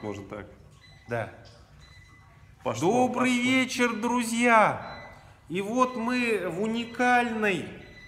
может так. Да. Пошло, Добрый вечер, друзья! И вот мы в уникальной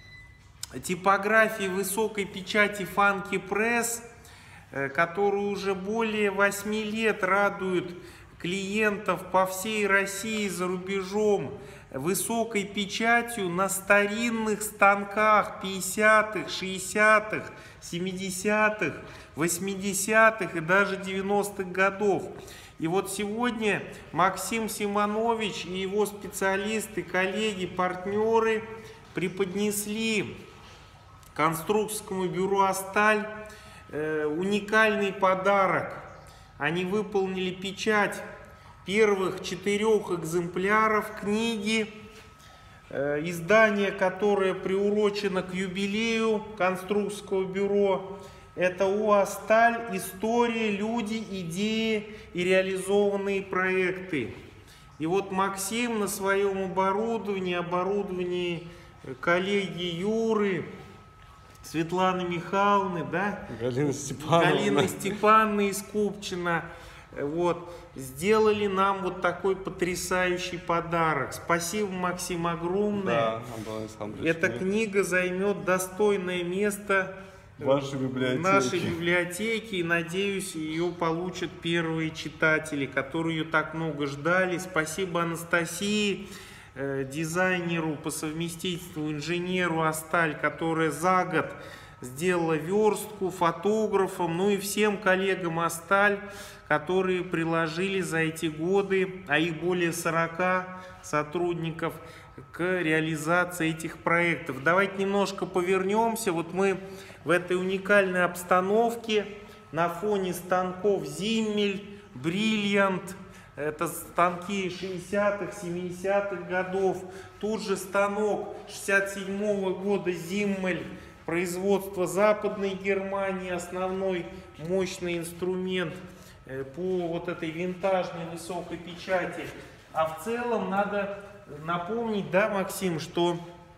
типографии высокой печати Funky Press, которая уже более 8 лет радует клиентов по всей России и за рубежом высокой печатью на старинных станках 50-х, 60-х, 70-х, 80-х и даже 90-х годов. И вот сегодня Максим Симонович и его специалисты, коллеги, партнеры преподнесли конструкторскому бюро «Асталь» уникальный подарок. Они выполнили печать первых 4 экземпляров книги, издание, которое приурочено к юбилею конструкторского бюро. Это ОАО «Асталь. История, люди, идеи и реализованные проекты». И вот Максим на своем оборудовании коллеги Юры, Светланы Михайловны, да? Галина Степановна из Купчино, вот, сделали нам вот такой потрясающий подарок. Спасибо, Максим, огромное. Да, эта книга займет достойное место в нашей библиотеке, и, надеюсь, ее получат первые читатели, которые ее так много ждали. Спасибо Анастасии, дизайнеру по совместительству, инженеру «Асталь», которая за год сделала верстку, фотографам, ну и всем коллегам «Асталь», которые приложили за эти годы, а их более 40 сотрудников, к реализации этих проектов. Давайте немножко повернемся. Вот мы в этой уникальной обстановке на фоне станков Зиммель, Бриллиант. Это станки 60-х, 70-х годов. Тут же станок 67-го года Зиммель, производство Западной Германии, основной мощный инструмент по вот этой винтажной высокой печати. А в целом надо напомнить, да, Максим, что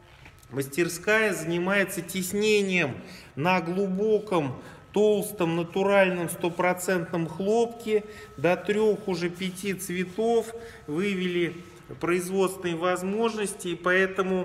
мастерская занимается тиснением на глубоком, толстом, натуральном 100% хлопке до 3-5 цветов, вывели производственные возможности, и поэтому,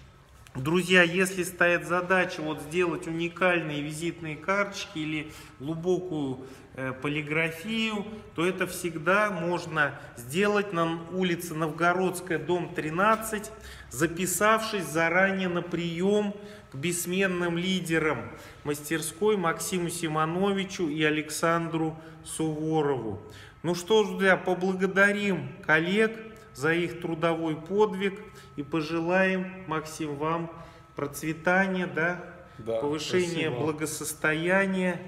друзья, если стоит задача вот сделать уникальные визитные карточки или глубокую полиграфию, то это всегда можно сделать на улице Новгородская, дом 13, записавшись заранее на прием к бессменным лидерам мастерской Максиму Симоновичу и Александру Суворову. Ну что ж, друзья, поблагодарим коллег за их трудовой подвиг и пожелаем, Максим, вам процветания, да, повышения благосостояния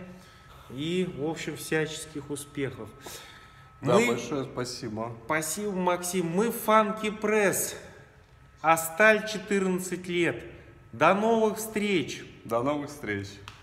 и, в общем, всяческих успехов. Большое спасибо. Спасибо, Максим. Мы Funky Press. «Асталь» 14 лет. До новых встреч! До новых встреч!